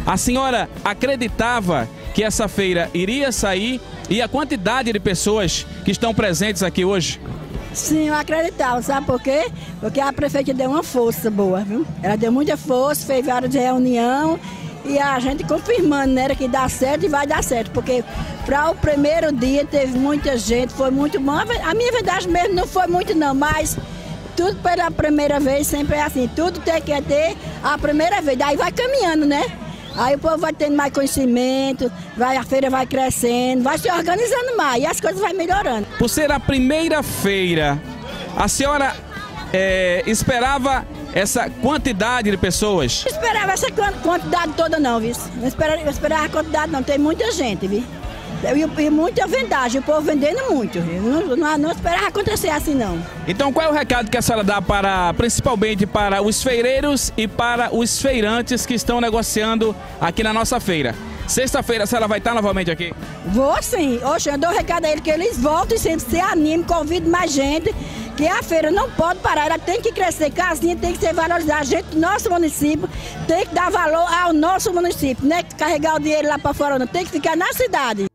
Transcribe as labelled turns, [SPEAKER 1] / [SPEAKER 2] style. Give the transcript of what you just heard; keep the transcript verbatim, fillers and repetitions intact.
[SPEAKER 1] A senhora acreditava que essa feira iria sair e a quantidade de pessoas que estão presentes aqui hoje?
[SPEAKER 2] Sim, eu acreditava, sabe por quê? Porque a prefeita deu uma força boa, viu? Ela deu muita força, fez várias reuniões e a gente confirmando, né, que dá certo e vai dar certo, porque para o primeiro dia teve muita gente, foi muito bom. A minha verdade mesmo não foi muito não, mas tudo pela primeira vez sempre é assim, tudo tem que ter a primeira vez, daí vai caminhando, né? Aí o povo vai tendo mais conhecimento, vai, a feira vai crescendo, vai se organizando mais e as coisas vão melhorando.
[SPEAKER 1] Por ser a primeira feira, a senhora é, esperava essa quantidade de pessoas?
[SPEAKER 2] Não esperava essa quantidade toda não, viu? Não esperava, não esperava a quantidade não, tem muita gente, viu? E, e muita vendagem, o povo vendendo muito. Não, não, não esperava acontecer assim não.
[SPEAKER 1] Então qual é o recado que a senhora dá para, principalmente para os feireiros e para os feirantes que estão negociando aqui na nossa feira? Sexta-feira a senhora vai estar novamente aqui?
[SPEAKER 2] Vou sim. Oxe, eu dou um recado a eles que eles voltem, sempre se animem, convidem mais gente, que a feira não pode parar, ela tem que crescer, casinha tem que ser valorizada. A gente do nosso município tem que dar valor ao nosso município, não é carregar o dinheiro lá para fora, não, tem que ficar na cidade.